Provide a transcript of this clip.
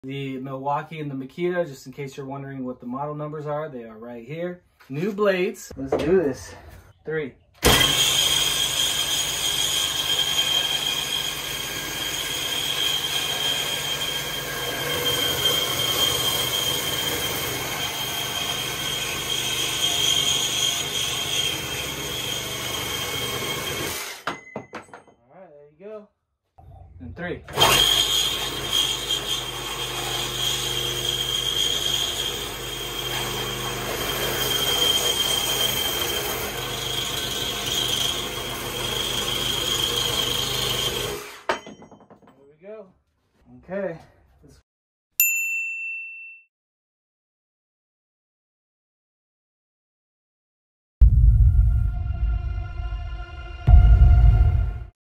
The Milwaukee and the Makita, just in case you're wondering what the model numbers are, they are right here. New blades. Let's do this. 3. Alright, there you go. And 3. Okay.